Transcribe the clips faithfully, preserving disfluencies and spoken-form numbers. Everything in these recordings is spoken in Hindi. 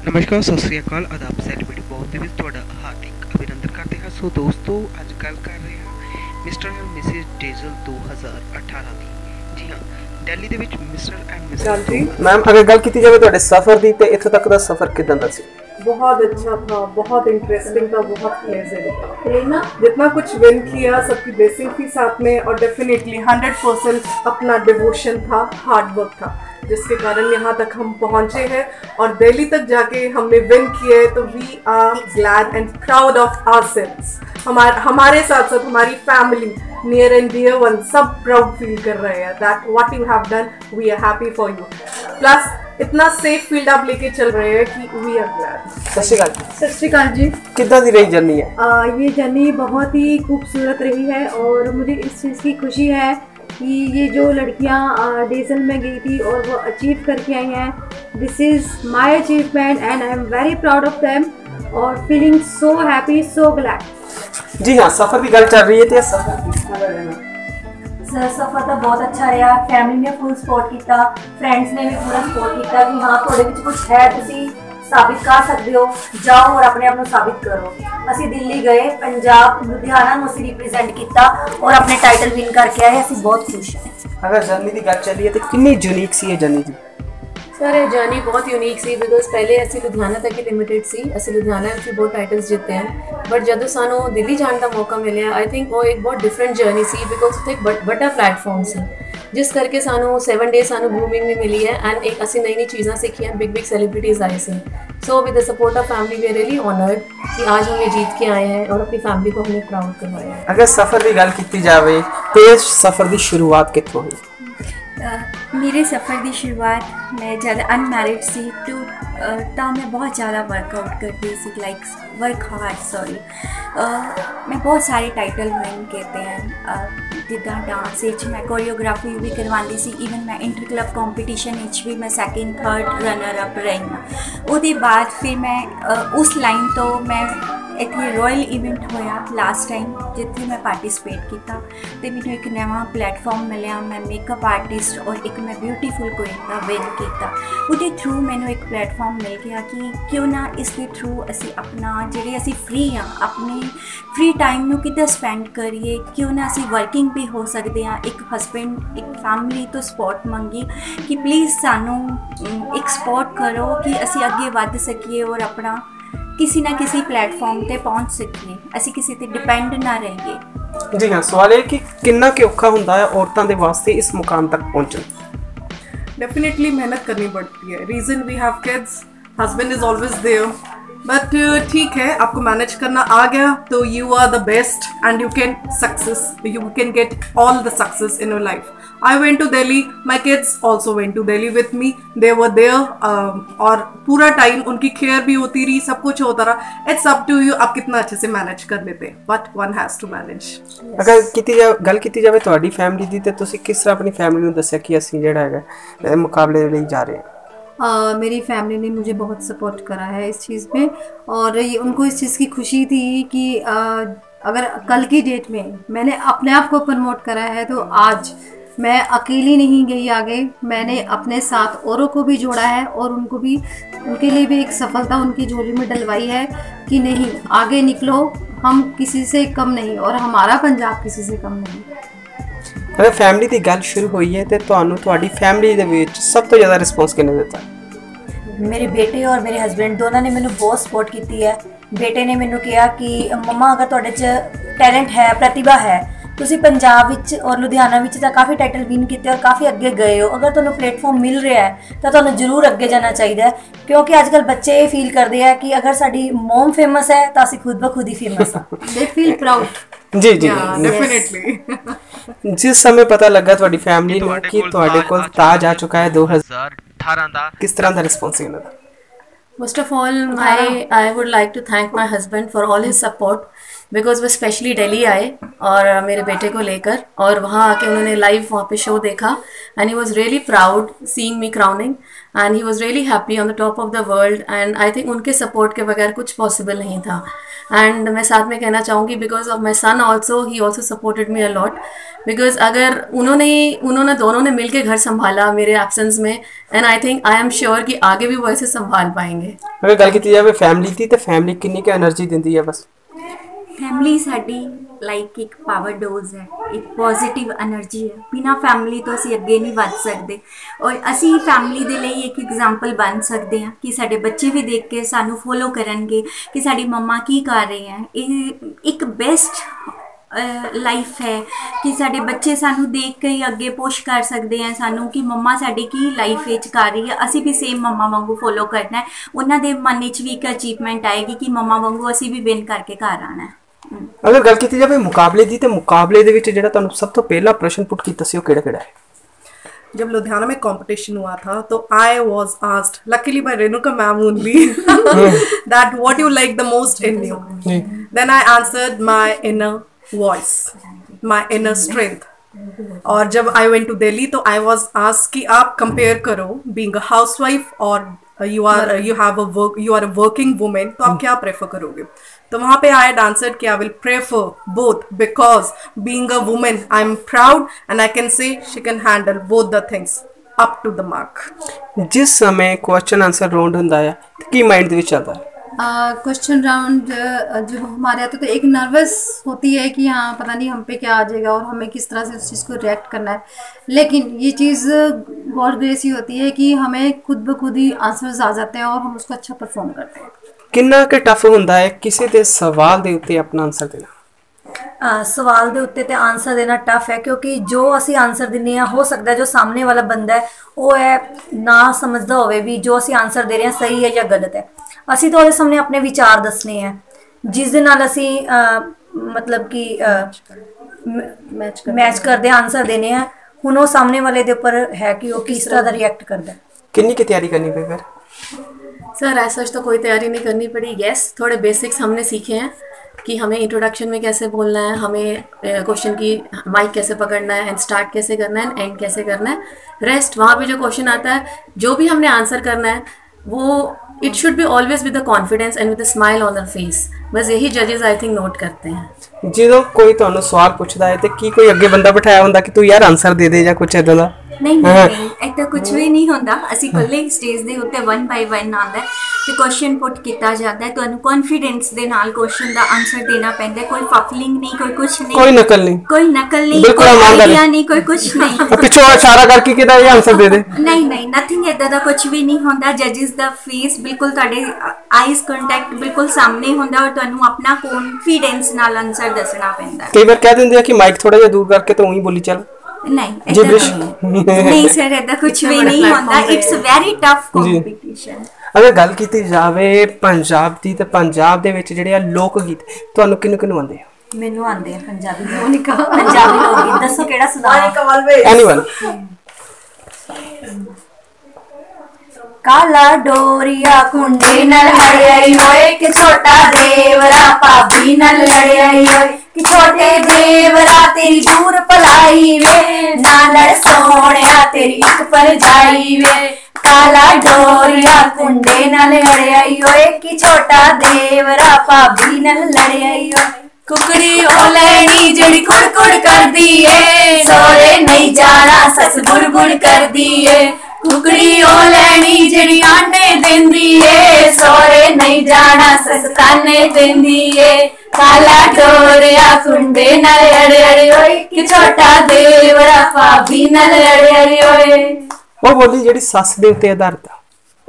नमस्कार सत श्री अकाल आदाब सैलिब्रिटी बहुत ਦੇ ਵਿੱਚ ਤੁਹਾਡਾ ਹਾਰਦਿਕ ਅਭਿਨੰਦਨ ਕਰਦੇ ਹਾਂ। ਸੋ ਦੋਸਤੋ ਅੱਜ ਗੱਲ ਕਰ ਰਹੇ ਹਾਂ ਮਿਸਟਰ ਐਂਡ ਮਿਸਿਸ ਡੇਜ਼ਲ दो हज़ार अठारह ਦੀ। ਜੀ ਹਾਂ, ਦਿੱਲੀ ਦੇ ਵਿੱਚ ਮਿਸਟਰ ਐਂਡ ਮਿਸਿਸ जी मैम अगर गल की जाए ਤੁਹਾਡੇ सफर ਦੀ ਤੇ ਇੱਥੋਂ तक ਦਾ सफर किदां दा सी? बहुत अच्छा था, बहुत इंटरेस्टिंग था, बहुत प्लेजेंट था। जितना कुछ विन किया सबकी ब्लेसिंग थी साथ में, और डेफिनेटली हंड्रेड परसेंट अपना डिवोशन था, हार्ड वर्क था, जिसके कारण यहाँ तक हम पहुँचे हैं और दिल्ली तक जाके हमने विन किए। तो we are glad and proud of ourselves. हमारे हमारे साथ साथ हमारी family near and dear one सब प्राउड फील कर रहे हैं that what you have done, we are happy for you. Plus इतना सेफ फील्ड आप लेके चल रहे हैं कि वी आर ग्लैड। सत श्री अकाल। सत श्री अकाल जी। कितना दी रही जर्नी है? आ, ये जर्नी बहुत ही खूबसूरत रही है और मुझे इस चीज़ की खुशी है कि ये जो लड़कियां डेजल में गई थी और वो अचीव करके आई हैं, this is my achievement and I am very proud of them और feeling so happy, so glad. जी हाँ, सफर की गल चल रही है तो सफर किस तरह का रहना? सर सफ़र तो बहुत अच्छा रहा। फैमिली ने फुल सपोर्ट किया, फ्रेंड्स ने भी पूरा सपोर्ट किया कि हाँ थोड़े विच कुछ है, तुसी साबित कर सकते हो, जाओ और अपने आप को साबित करो। असी दिल्ली गए, पंजाब लुधियाना में असी रिप्रेजेंट किया और अपने टाइटल विन करके आए। असी बहुत खुश हैं। अगर जर्नी की गल चली है तो कितनी यूनिक सी है जर्नी जी? सर ये जर्नी बहुत यूनिक सी बिकॉज पहले असी लुधियाना तक ही लिमिटेड सी, असी लुधियाना में बहुत टाइटल्स जिते हैं, बट जदों सानू दिल्ली जाने का मौका मिले आई थिंक वो एक बहुत डिफरेंट जर्नी सी बिकॉज उत्थे एक बड़ा प्लेटफॉर्म सी, जिस करके सानू सेवन डेज सानू ग्रूमिंग भी मिली है एंड एक असी नई नई चीज़ां सीखियां, बिग बिग सेलिब्रिटीज़ आए सी। So with the support of family we are really honoured कि आज हम ये जीत के आए हैं और अपनी फैमिली को हमने प्राउड करवाया है। अगर सफ़र की गल की जाए तो इस सफ़र की शुरुआत कितों हुई? मेरे सफ़र की शुरुआत मैं ज़्यादा अनमैरिड सी टू तो मैं बहुत ज़्यादा वर्कआउट करती सी, लाइक वर्क हार्ड सॉरी मैं बहुत सारे टाइटल विन कहते हैं जिदा डांस इच मैं कोरियोग्राफी भी करवाती सी, इवन मैं इंटर क्लब कॉम्पीटिशन इच भी मैं सैकेंड थर्ड रनर अप रही हूँ। उसके बाद फिर मैं उस लाइन तो मैं इतने रॉयल इवेंट होया लास्ट टाइम जिथे मैं पार्टिसिपेट किया तो मैं एक नवा प्लेटफॉर्म मिले, मैं मेकअप आर्टिस्ट और एक मैं ब्यूटीफुल क्वीन का विन किया। उसके थ्रू मैंने एक प्लेटफॉर्म मिल गया कि क्यों ना इसके थ्रू असी अपना ਜਿਹੜੇ ਅਸੀਂ फ्री हाँ अपने फ्री टाइम ਨੂੰ ਕਿੱਦਾਂ स्पेंड करिए, क्यों ना असी वर्किंग भी हो सकते हैं। एक हसबैंड एक फैमिली तो सपोर्ट मंगी कि प्लीज़ सानू एक सपोर्ट करो कि असी अगे बढ़ सकीए और अपना किसी ना किसी प्लेटफॉर्म पे पहुँच सकिए, असी किसी पे डिपेंड ना रहिए। जी हाँ, सवाल है कि कितना के औखा होंदा है औरतों के वास्ते इस मुकाम तक पहुँचना? डेफिनेटली मेहनत करनी पड़ती है। Reason we have kids, husband is always there, but ठीक है आपको मैनेज करना आ गया तो you are the best and you can success, you can get all the success in your life. I went to Delhi, my kids also went to Delhi with me, they were there uh, और पूरा टाइम उनकी केयर भी होती रही, सब कुछ होता रहा। It's up to you आप कितना अच्छे से मैनेज कर लेते हैं, but one has to manage। अगर किती जा गल की जाए ਤੁਹਾਡੀ फैमिली ਦੀ ਤੇ ਤੁਸੀਂ किस तरह अपनी फैमिली ਨੂੰ ਦੱਸਿਆ ਕਿ ਅਸੀਂ ਜਿਹੜਾ ਹੈਗਾ ਮੁਕਾਬਲੇ ਲਈ जा रहे हैं? Uh, मेरी फैमिली ने मुझे बहुत सपोर्ट करा है इस चीज़ में और ये उनको इस चीज़ की खुशी थी कि uh, अगर कल की डेट में मैंने अपने आप को प्रमोट करा है तो आज मैं अकेली नहीं गई आगे, मैंने अपने साथ औरों को भी जोड़ा है और उनको भी उनके लिए भी एक सफलता उनकी झोली में डलवाई है कि नहीं आगे निकलो, हम किसी से कम नहीं और हमारा पंजाब किसी से कम नहीं। अगर फैमिली की गल शुरू हुई है तो ਤੁਹਾਨੂੰ ਤੁਹਾਡੀ फैमिली ਦੇ ਵਿੱਚ ਸਭ ਤੋਂ ਜ਼ਿਆਦਾ ਰਿਸਪੌਂਸ ਕਿਹਨੇ ਦਿੱਤਾ? मेरे बेटे और मेरे हस्बैंड दोनों ने मैंने बहुत सपोर्ट की है। बेटे ने मैंने कहा कि मम्मा अगर तुहाडे च टैलेंट है, प्रतिभा है, तुसी पंजाब विच और लुधियाना विच तां काफ़ी टाइटल विन किए और काफ़ी अगे गए हो, अगर तुहानूं प्लेटफॉर्म मिल रहा है तो तुहानूं जरूर अगे जाना चाहिए, क्योंकि आजकल बच्चे ये फील करते हैं कि अगर साडी मॉम फेमस है तो असीं खुद ब खुद ही फेमस हाँ। They feel proud. जी जी डेफिनेटली। जिस समय पता लगा ਤੁਹਾਡੀ फैमिली ਨੂੰ ਕਿ ਤੁਹਾਡੇ ਕੋਲ ਤਾਜ ਆ ਚੁੱਕਾ ਹੈ दो हज़ार अठारह ਦਾ, किस तरह ਦਾ ਰਿਸਪੌਂਸ ਇਹਨਾਂ ਦਾ? First of all, I I would like to thank my husband for all his support because वो स्पेशली दिल्ली आए और मेरे बेटे को लेकर और वहाँ आके उन्होंने लाइव वहाँ पे शो देखा and he was really proud seeing me crowning and he was really happy on the top of the world and I think उनके सपोर्ट के बगैर कुछ पॉसिबल नहीं था. एंड मैं साथ में कहना चाहूँगी because of my son also he also supported me a lot because अगर उन्होंने उन्होंने दोनों ने मिलकर घर संभाला मेरे एब्सेंस में and I think I am sure कि आगे भी वो ऐसे संभाल पाएंगे. अगर गल की जाए फैमिली की तो फैमिली कितनी की एनर्जी देती है? बस फैमिली साडी लाइक एक पावर डोज है, एक पॉजिटिव एनर्जी है. बिना फैमिली तो असी अगे नहीं वध सकते और असी फैमिली दे लई एक एग्जाम्पल बन सकते हैं कि साडे बच्चे भी देख के सानू फॉलो करनगे कि साडी मम्मा की कर रहे हैं. ये एक बेस्ट लाइफ है कि साडे बच्चे सानू देख के ही अगे पुश कर सकते हैं सानू कि मम्मा साडी की लाइफ विच कर रही है, असी भी सेम मम्मा वांगू फॉलो करना है. उन्होंने मन विच भी एक अचीवमेंट आएगी कि मम्मा वांगू असी भी विन करके घर आना है. अगर गल की जाए मुकाबले की तो मुकाबले दे विच जिहड़ा तुहानू सब तो पहला प्रश्न पुट कीता सी ओह किहड़ा-किहड़ा है? जब लुधियाना में कंपटीशन हुआ था तो I was asked luckily by Renuka ma'am only that what you like the most in you. Then I answered my inner voice, my inner strength. और जब आई वेंट टू दिल्ली तो आई वाज आस्क्ड कि आप कंपेयर करो बीइंग अ हाउसवाइफ और you are you have a work you are a working women, तो आप क्या प्रेफर करोगे? तो वहाँ पे आई हैड आंसर्ड कि I will prefer both because being a women I am proud and I can say she can handle both the things up to the mark. जिस समय क्वेश्चन आंसर राउंड होता है की माइंड दे विच चलता है? क्वेश्चन राउंड जब हमारे आते तो एक नर्वस होती है कि हाँ पता नहीं हम पे क्या आ जाएगा और हमें किस तरह से उस चीज़ को रिएक्ट करना है. लेकिन ये चीज़ गॉड ग्रेस ही होती है कि हमें खुद ब खुद ही आंसर्स आ जाते हैं और हम उसको अच्छा परफॉर्म करते हैं. कितना के टफ होंदा है किसी दे सवाल दे उत्ते अपना आंसर देना? आ, सवाल दे उत्ते ते आंसर देना टफ है क्योंकि जो असी आंसर दिने हैं हो सकता है जो सामने वाला बंदा है वो है ना समझदा होवे भी जो असी आंसर दे रहे हैं सही है या गलत है. असी तो ਉਹਦੇ सामने अपने विचार दसने हैं जिस दे नाल असी मतलब कि मैच मैच करदे आंसर देने हैं. हुण वो सामने वाले दे ऊपर है कि वो किस तरह दा रिएक्ट करदा है. कितनी की तैयारी करनी पई फिर? सर ऐसा तो कोई तैयारी नहीं करनी पड़ी. यस थोड़े बेसिक्स हमने सीखे हैं कि हमें इंट्रोडक्शन में कैसे बोलना है, हमें क्वेश्चन की माइक कैसे पकड़ना है एंड स्टार्ट कैसे करना है एंड कैसे करना है. रेस्ट वहाँ पे जो क्वेश्चन आता है जो भी हमने आंसर करना है वो it should be always with the confidence and with a smile on the face. बस यही जजेस आई थिंक नोट करते हैं. जो कोई तुहानू सवाल पूछता है तो की कोई अगे बंदा बिठाया होंदा कि तू यार आंसर दे दे या कुछ इदां दा? नहीं नहीं ऐसा कुछ भी नहीं होता. असी कल्ले स्टेज दे उत्ते वन बाय वन आंदा है ते क्वेश्चन पुट किया जाता है. तुहानू कॉन्फिडेंस दे नाल क्वेश्चन दा आंसर देना पैंदा. कोई फफलिंग नहीं, कोई कुछ नहीं, कोई नकल नहीं, कोई नकल नहीं, कोई आइडिया नहीं, कोई कुछ नहीं. पिछों इशारा करके किदा ये आंसर दे दे? नहीं नहीं नथिंग इदां दा कुछ भी नहीं होंदा. जजेस दा फेस बिल्कुल तुहाडे आईज कांटेक्ट बिल्कुल सामने होंदा और तुहानू अपना कॉन्फिडेंस नाल आंसर दसना पैंदा. कई बार कह दिंदे आ कि माइक थोड़ा जिहा दूर करके तो वही बोली चल. नहीं नहीं नहीं सर ऐसा कुछ भी नहीं होता. It's very tough competition. अगर गल कीती जावे पंजाब दी ते पंजाब दे विच जिहड़े लोक गीत तुहानू किन्नू किन्नू आंदे आ? मैनू आंदे आ पंजाबी मोनिका पंजाबी लोक गीत. दसो केड़ा सुना? Monica always anyone. काला डोरिया कुंडे नल हड़ाई होए कि छोटा देवरा भाभी नल लड़ाई होए कि छोटे देवरा तेरी दूर पलाई वे ना लड़ सोहणिया तेरी एक पर जाई वे. काला डोरिया कुंडे नल हड़ाई होए कि छोटा देवरा भाभी नल लड़ाई होए. कुकड़ी ओ लैनी जड़ी कुड़ कुड़ कर दी है सोरे नहीं जाना सस बुड़ बुड़ कर दी है. कुकड़ी ओ लैनी जड़ी आंडे देंदी है सोरे नहीं जाना सस ताने देंदी है. काला डोरिया कुंडे नल अड़े अड़े होए कि छोटा देवरा भाभी नल अड़े अड़े होए. वो बोली जड़ी सस दे उत्ते आधारित आ.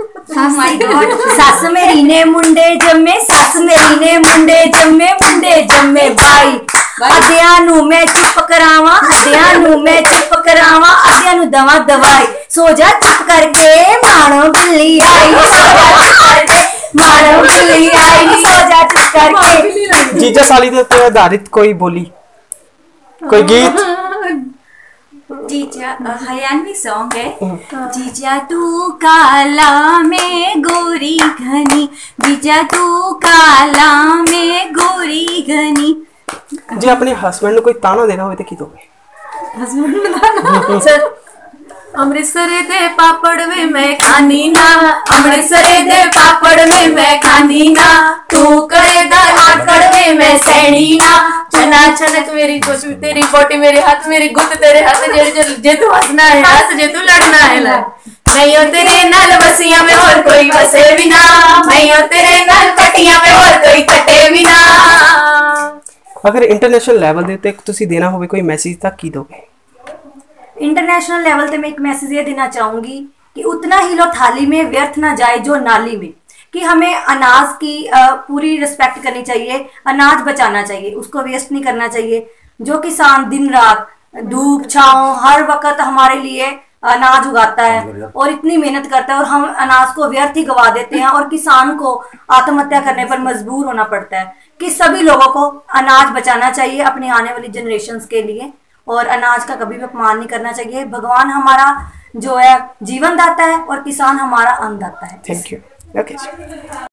सस मेरी ने मुंडे जम्मे सस मेरी ने मुंडे जम्मे मुंडे जम्मे भाई. अद्धियां नू मैं चुप करावा अद्धियां नू मैं चुप करावा अद्धियां नू दवा दवाई. सो जा चुप करके मानो बिल्ली आई. सो जा चुप करके मानो बिल्ली आई. सो जा चुप करके. जीजा साली दे उत्ते आधारित कोई बोली कोई गीत? जीजा हरियाणवी सॉन्ग है. जीजा तू काला में गोरी घनी, जीजा तू काला में गोरी घनी. जे अपने हस्बैंड को कोई ताना देना होवे ते की दोगे? हस्बैंड ने ताना सर अमृतसर दे पापड़ में मैं खानी ना, अमृतसर दे पापड़ में मैं खानी ना, तू करे दाल आकड़ में मैं सैनी ना, चना छनक मेरी कुछ तेरी बोटी मेरे हाथ मेरी गुत तेरे हाथ, जे जे तू हंसना है हंस जे तू लड़ना है लड़, मैं हो तेरे नाल बसिया में और कोई बसे बिना, मैं हो तेरे नाल कटिया में और कोई कटे बिना। अगर इंटरनेशनल लेवल ਦੇ ਉੱਤੇ ਤੁਸੀਂ ਦੇਣਾ ਹੋਵੇ ਕੋਈ ਮੈਸੇਜ ਤਾਂ ਕੀ ਦੋਗੇ? इंटरनेशनल लेवल पे मैं एक मैसेज ये देना चाहूँगी कि उतना ही लो थाली में व्यर्थ ना जाए जो नाली में, कि हमें अनाज की पूरी रिस्पेक्ट करनी चाहिए, अनाज बचाना चाहिए, उसको वेस्ट नहीं करना चाहिए। जो किसान दिन रात धूप छाँव हर वक्त हमारे लिए अनाज उगाता है और इतनी मेहनत करता है और हम अनाज को व्यर्थ ही गवा देते हैं और किसान को आत्महत्या करने पर मजबूर होना पड़ता है। कि सभी लोगों को अनाज बचाना चाहिए अपनी आने वाली जनरेशन्स के लिए, और अनाज का कभी भी अपमान नहीं करना चाहिए। भगवान हमारा जो है जीवन दाता है और किसान हमारा अन्नदाता है। Thank you. ओके।